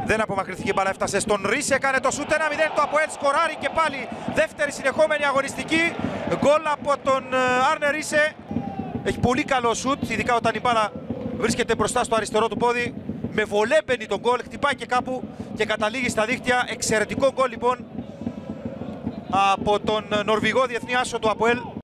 Δεν απομακρυνθήκε η μπάλα, έφτασε στον Ρίσε, έκανε το σούτ 1-0, το ΑΠΟΕΛ σκοράρει και πάλι δεύτερη συνεχόμενη αγωνιστική. Γκολ από τον Άρνε Ρίσε. Έχει πολύ καλό σούτ, ειδικά όταν η μπάλα βρίσκεται μπροστά στο αριστερό του πόδι. Με βολέ μπαίνει τον γκολ, χτυπάει και κάπου και καταλήγει στα δίχτυα. Εξαιρετικό γκολ λοιπόν από τον Νορβηγό διεθνή άσο του ΑΠΟΕΛ.